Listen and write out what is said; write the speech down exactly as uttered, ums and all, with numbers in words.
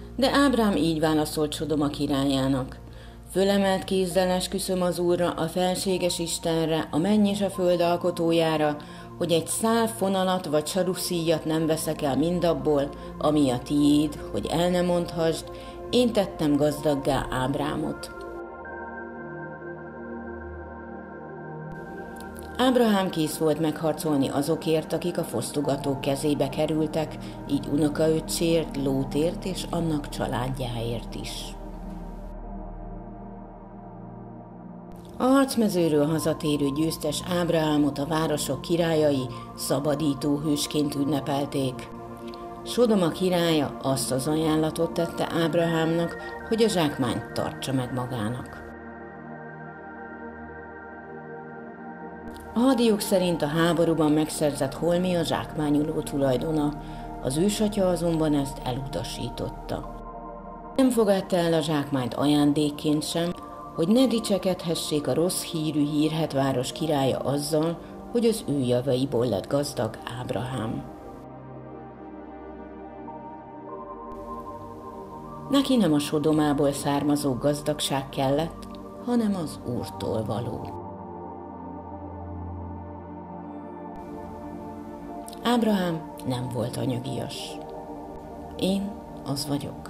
De Ábrám így válaszolt Sodoma királyának: fölemelt kézzel esküszöm az Úrra, a felséges Istenre, a menny és a föld alkotójára, hogy egy szál fonalat vagy saruszíjat nem veszek el mindabból, ami a tiéd, hogy el ne mondhassd, én tettem gazdaggá Ábrámot. Ábrahám kész volt megharcolni azokért, akik a fosztogatók kezébe kerültek, így unokaöccsért, Lótért és annak családjáért is. A harcmezőről hazatérő győztes Ábrahámot a városok királyai szabadító hősként ünnepelték. Sodoma királya azt az ajánlatot tette Ábrahámnak, hogy a zsákmányt tartsa meg magának. A hadijog szerint a háborúban megszerzett holmi a zsákmányoló tulajdona, az ősatya azonban ezt elutasította. Nem fogadta el a zsákmányt ajándékként sem, hogy ne dicsekedhessék a rossz hírű hírhedváros királya azzal, hogy az ő javaiból lett gazdag Ábrahám. Neki nem a Sodomából származó gazdagság kellett, hanem az Úrtól való. Ábrahám nem volt anyagias. Én az vagyok.